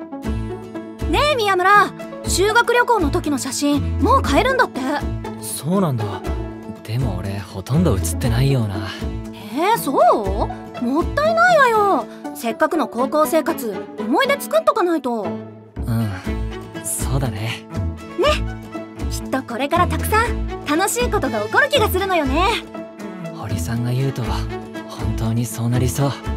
ねえ宮村、修学旅行の時の写真もう買えるんだって。 そうなんだ。でも俺ほとんど写ってないような。 そう？もったいないわよ。せっかくの高校生活、思い出作っとかないと。 うん、そうだね。 きっとこれからたくさん楽しいことが起こる気がするのよね。 堀さんが言うと本当にそうなりそう。